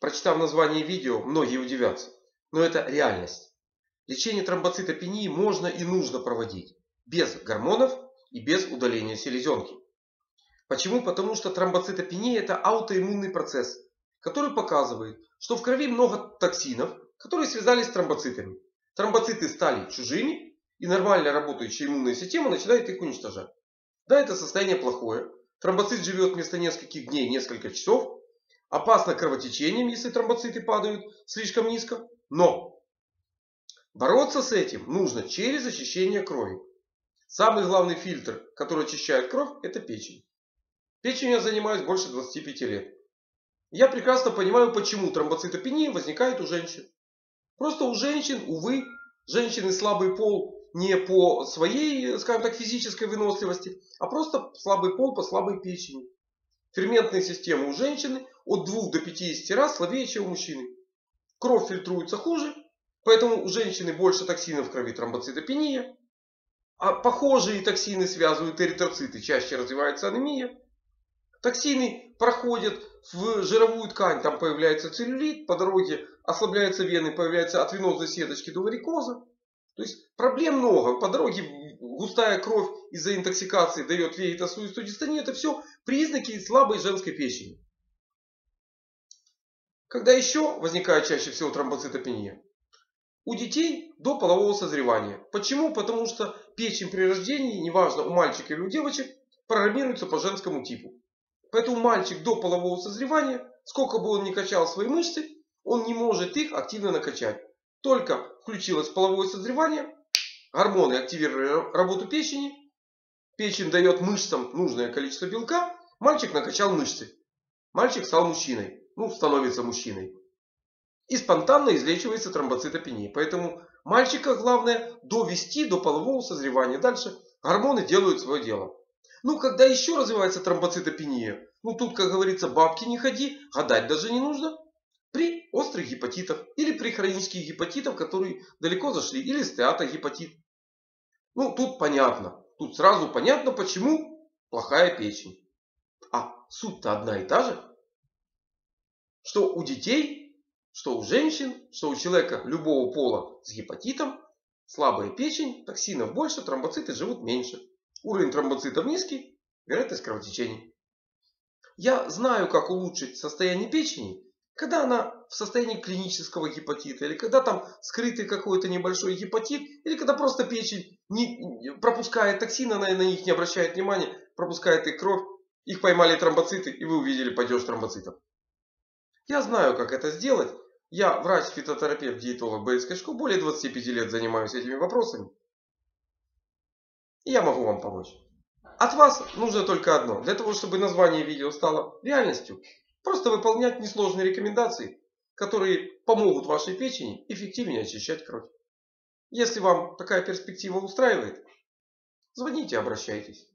Прочитав название видео, многие удивятся. Но это реальность. Лечение тромбоцитопении можно и нужно проводить без гормонов и без удаления селезенки. Почему? Потому что тромбоцитопения это аутоиммунный процесс, который показывает, что в крови много токсинов, которые связались с тромбоцитами. Тромбоциты стали чужими, и нормально работающая иммунная система начинает их уничтожать. Да, это состояние плохое. Тромбоцит живет вместо нескольких дней несколько часов. Опасно кровотечением, если тромбоциты падают слишком низко. Но бороться с этим нужно через очищение крови. Самый главный фильтр, который очищает кровь, это печень. Печенью я занимаюсь больше 25 лет. Я прекрасно понимаю, почему тромбоцитопения возникает у женщин. Просто у женщин, увы, женщины слабый пол не по своей, скажем так, физической выносливости, а просто слабый пол по слабой печени. Ферментные системы у женщины от 2 до 50 раз слабее, чем у мужчины. Кровь фильтруется хуже, поэтому у женщины больше токсинов в крови, тромбоцитопения. А похожие токсины связывают эритроциты, чаще развивается анемия. Токсины проходят в жировую ткань, там появляется целлюлит, по дороге ослабляются вены, появляются от венозной сеточки до варикоза. То есть проблем много. По дороге густая кровь из-за интоксикации дает вегетосу и студистонию. Это все признаки слабой женской печени. Когда еще возникает чаще всего тромбоцитопения? У детей до полового созревания. Почему? Потому что печень при рождении, неважно у мальчика или у девочек, программируется по женскому типу. Поэтому мальчик до полового созревания, сколько бы он ни качал свои мышцы, он не может их активно накачать. Только включилось половое созревание, гормоны активировали работу печени, печень дает мышцам нужное количество белка, мальчик накачал мышцы. Мальчик стал мужчиной, становится мужчиной. И спонтанно излечивается тромбоцитопения. Поэтому мальчика главное довести до полового созревания. Дальше гормоны делают свое дело. Когда еще развивается тромбоцитопения, тут, как говорится, бабки не ходи, гадать даже не нужно. При острых гепатитах или при хронических гепатитах, которые далеко зашли, или стеатогепатит. Тут понятно. Тут сразу понятно, почему плохая печень. А суть-то одна и та же. Что у детей, что у женщин, что у человека любого пола с гепатитом, слабая печень, токсинов больше, тромбоциты живут меньше. Уровень тромбоцитов низкий, вероятность кровотечений. Я знаю, как улучшить состояние печени, когда она в состоянии клинического гепатита, или когда там скрытый какой-то небольшой гепатит, или когда просто печень не пропускает токсины, она на них не обращает внимания, пропускает их кровь, их поймали тромбоциты, и вы увидели падеж тромбоцитов. Я знаю, как это сделать. Я врач-фитотерапевт, диетолог Борисской школы, более 25 лет занимаюсь этими вопросами. И я могу вам помочь. От вас нужно только одно. Для того, чтобы название видео стало реальностью, просто выполнять несложные рекомендации, которые помогут вашей печени эффективнее очищать кровь. Если вам такая перспектива устраивает, звоните, обращайтесь.